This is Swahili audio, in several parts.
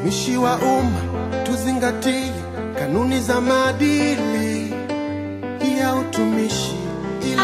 Watumishi wa umma tuzingatie kanuni za maadili ya utumishi ili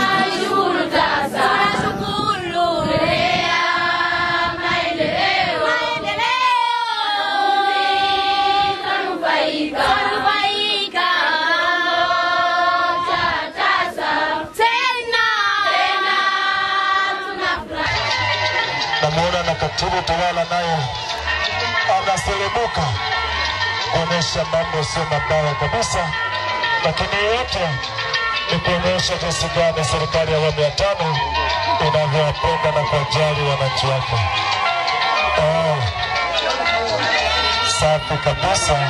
namuona na katibu tawala naye anaselebuka kuonesha mambo sio mabaya kabisa, lakini yote ni kuonesha jinsi gani serikali ya awamu ya 5 inavyowapenda na kuwajali wananchi wake. Safi kabisa.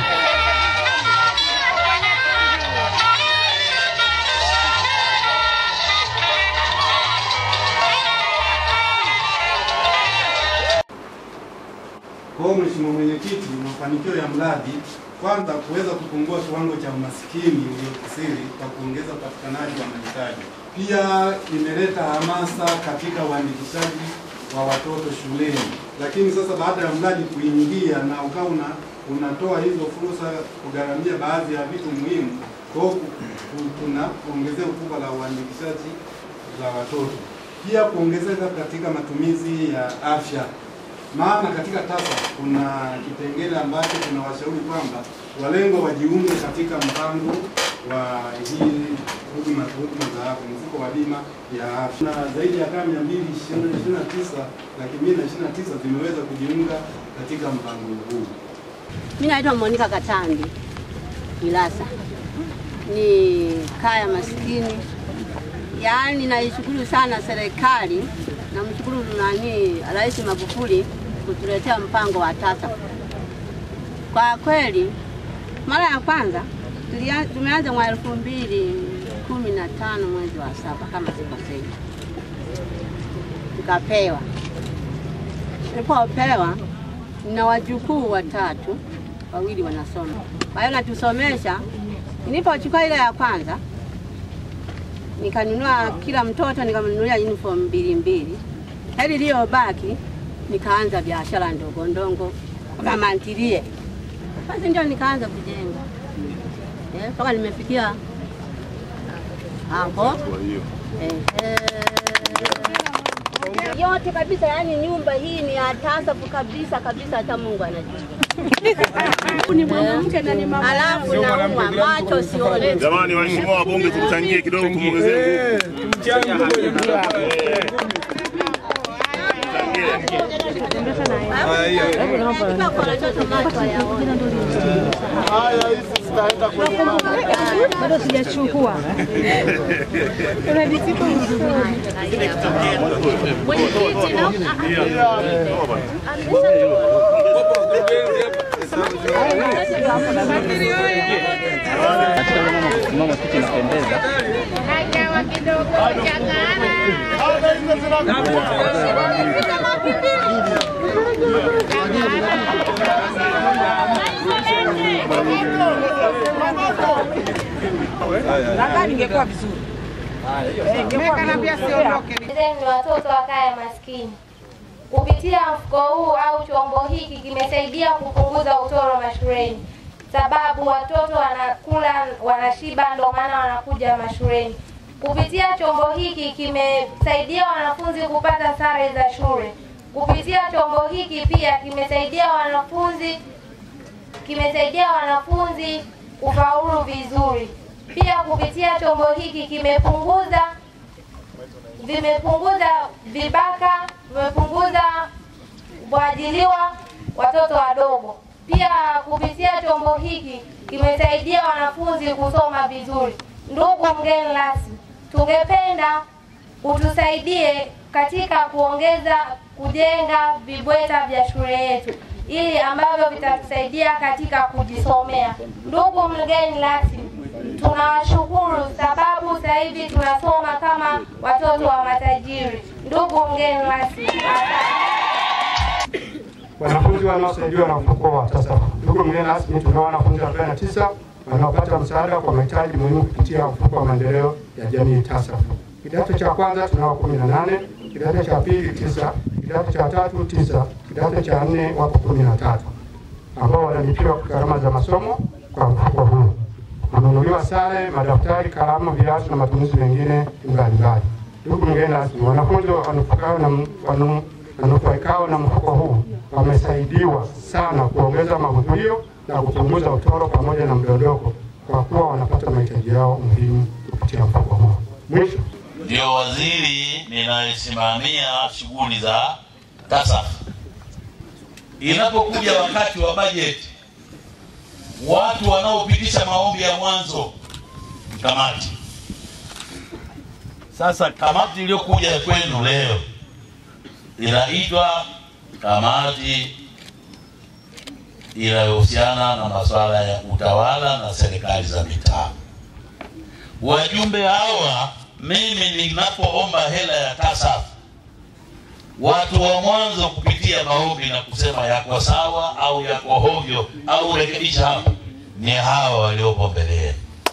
Kwa Mheshimiwa Mwenyekiti, mafanikio ya mradi kwanza kuweza kupungua kiwango cha umaskini uliokithiri kwa kuongeza upatikanaji wa mahitaji. Pia imeleta hamasa katika uandikishaji wa watoto shuleni. Lakini sasa baada ya mradi kuingia na ukawa unatoa hizo fursa kugharamia baadhi ya vitu muhimu, kwa kuna ongezeko kubwa la uandikishaji la watoto. Pia kuongezeka katika matumizi ya afya. Maana katika TASAF kuna kipengele ambacho tunawashauri kwamba walengwa wajiunge katika mpango wa hii huduma za afya, mfuko wa bima ya afya. Na zaidi ya kama 229 zimeweza kujiunga katika mpango huu. Mimi naitwa Monica Katambi Milasa. Ni kaya maskini. Yaani naishukuru sana serikali na mshukuru Rais Magufuli kutuletea mpango wa TASAF. Kwa kweli mara ya kwanza tumeanza mwaka 2015 mwezi wa 7 kama sikosei. Tukapewa. Nilipopewa na wajukuu 3, 2 wanasoma. Kwa hiyo natusomesha. Nilipochukua ile ya kwanza nikanunua kila mtoto nikamnunulia uniform 2. Hadi iliyobaki nikaanza biashara ndogo ndogo kama ntilie. Basi ndio nikaanza kujenga. Mpaka nimefikia hapo. Yote kabisa, yani nyumba hii ni ya TASAF kabisa, hata Mungu anajua. Ni mwanamke na ni mama. Alafu naumwa macho sione. Jamani waheshimiwa wabunge, tumchangie kidogo kumuongezea nguvu. Bado sijachukua. Unadikiko mama kitu inapendeza. Hajawa kidogo changana. Ingekuwa vizuri. Ni watoto wa kaya maskini. Kupitia mfuko huu au chombo hiki kimesaidia kupunguza utoro mashuleni. Sababu watoto wanakula, wanashiba, ndio maana wanakuja mashuleni. Kupitia chombo hiki kimesaidia wanafunzi kupata sare za shule. Kupitia chombo hiki pia kimesaidia wanafunzi kufaulu vizuri. Pia kupitia chombo hiki vimepunguza vibaka, vimepunguza kuajiliwa watoto wadogo. Pia kupitia chombo hiki kimesaidia wanafunzi kusoma vizuri. Ndugu mgeni rasmi, tungependa utusaidie katika kujenga vibweta vya shule yetu ili ambavyo vitatusaidia katika kujisomea. Ndugu mgeni rasmi, tunawashukuru sababu sasa hivi tunasoma kama watoto wa matajiri. Ndugu mgeni rasmi, wanafunzi wanaosaidiwa na mfuko wa TASAF. Ndugu mgeni rasmi, tunao wanafunzi 49 wanaopata msaada kwa mahitaji muhimu kupitia mfuko wa maendeleo ya jamii TASAF. Kidato cha kwanza tunao 18, kidato cha pili 9, kidato cha tatu 9, kidato cha 4 wapo 13 ambao wanalipiwa gharama za masomo kwa mfuko huu. Kununuliwa sare, madaftari, kalamu, viatu na matumizi mengine mbalimbali. Ndugu mgeni rasmi, wanafunzi wanufaikao na mfuko huu wamesaidiwa sana kuongeza mahudhurio na kupunguza utoro pamoja na mdondoko kwa kuwa wanapata mahitaji yao muhimu kupitia mfuko huu. Mwisho, ndio waziri ninayesimamia shughuli za TASAF. Inapokuja wakati wa bajeti, watu wanaopitisha maombi ya mwanzo kamati. Sasa kamati iliyokuja kwenu leo inaitwa kamati inayohusiana na masuala ya utawala na serikali za mitaa. Wajumbe hawa, mimi ninapoomba hela ya TASAF, watu wa mwanzo kupitia maombi na kusema yako sawa au yako hovyo au rekebisha hapo ni hawa waliopo mbele.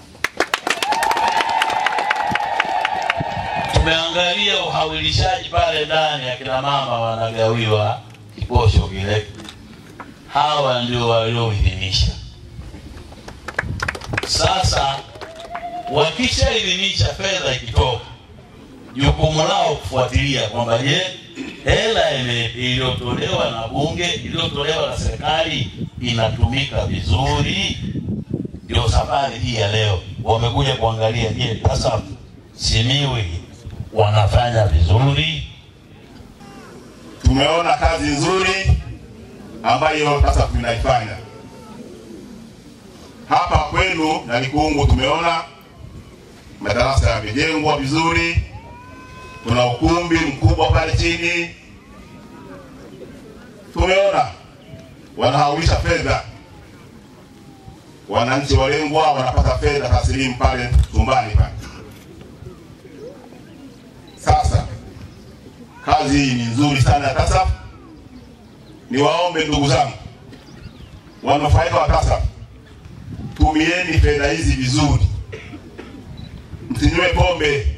Tumeangalia uhawilishaji pale ndani, akina mama wanagawiwa kiposho kile. Hawa ndio walioidhinisha. Sasa wakishaidhinisha fedha ikitoka, jukumu lao kufuatilia kwamba je, hela iliyotolewa na bunge, iliyotolewa na serikali inatumika vizuri. Ndio safari hii ya leo wamekuja kuangalia, je, sasa Simiwi wanafanya vizuri. Tumeona kazi nzuri ambayo sasa tunaifanya hapa kwenu na Likungu. Tumeona madarasa yamejengwa vizuri, kuna ukumbi mkubwa pale chini. Tumeona wanahaulisha fedha, wananchi walengwa wanapata fedha taslimu pale chumbani pale. Sasa kazi hii ni nzuri sana ya TASAF. Niwaombe ndugu zangu wanufaika wa TASAF, tumieni fedha hizi vizuri, msinywe pombe,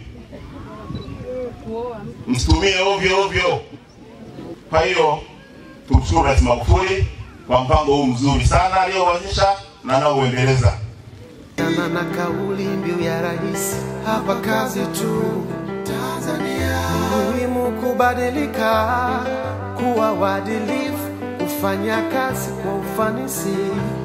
msitumie ovyo ovyo. Kwa hiyo tumshukuru Rais Magufuli kwa mpango huu mzuri sana alioanzisha na anaoendeleza. Na kauli mbiu ya rais, hapa kazi tu Tanzania. Muhimu kubadilika, kuwa waadilifu, kufanya kazi kwa ufanisi.